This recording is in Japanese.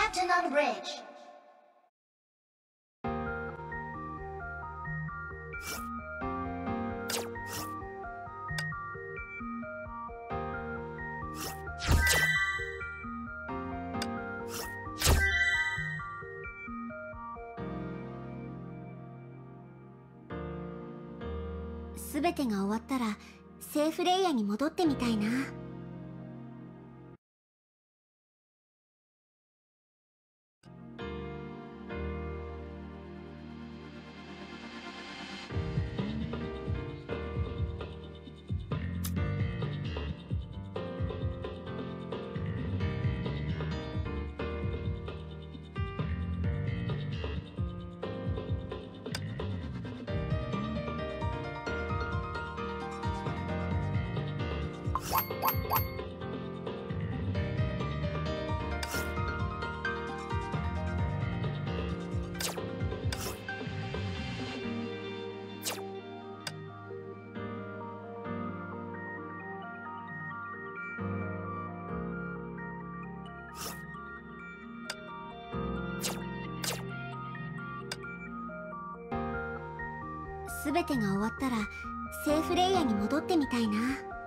Platinum Bridge. すべてが終わったらセーフレイヤに戻ってみたいな。すべてが終わったらセーフレイヤに戻ってみたいな。